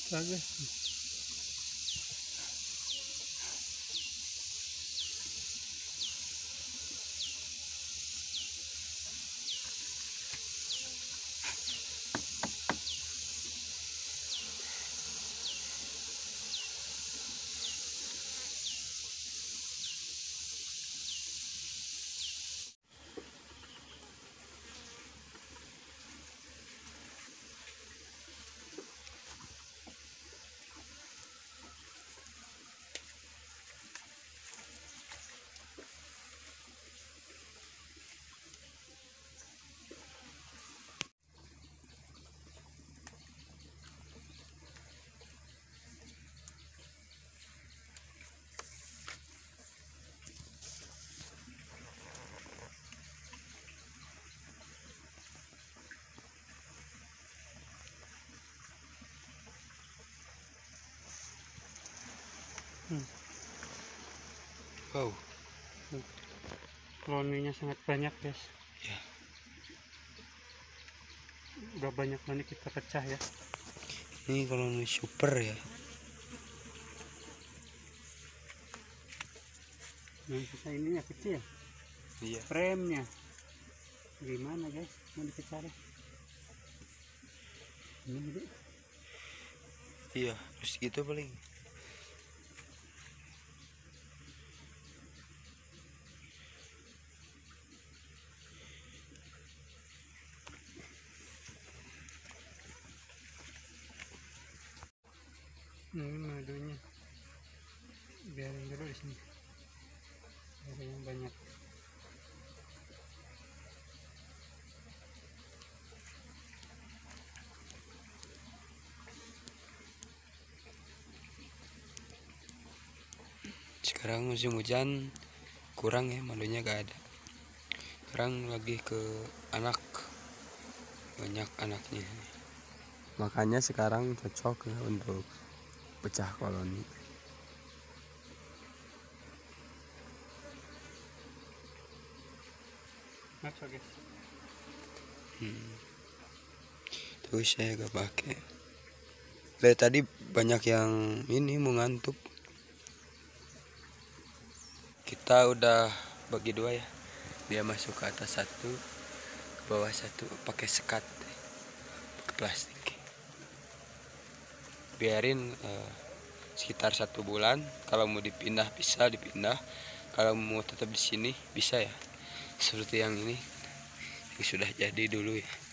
Bagus. Wow, Koloninya sangat banyak, guys. ya. Udah banyak banget kita pecah ya. Ini koloni super ya. Yang sisa ini ya kecil. Iya. Frame-nya gimana, guys? Mau dipecah deh. Ini gede. Iya, terus gitu paling. Ini madunya. Biarin dulu di sini. Ada yang banyak. Sekarang musim hujan kurang ya, madunya gak ada. Sekarang lagi ke anak, banyak anaknya. Makanya sekarang cocok ya untuk pecah koloni. Ngaco, guys. Terus saya gak pakai. Dari tadi banyak yang ini mau ngantuk. Kita udah bagi dua ya. Dia masuk ke atas satu, ke bawah satu, pakai sekat, pakai plastik. Biarin sekitar 1 bulan. Kalau mau dipindah bisa dipindah. Kalau mau tetap di sini bisa ya. Seperti yang ini yang sudah jadi dulu ya.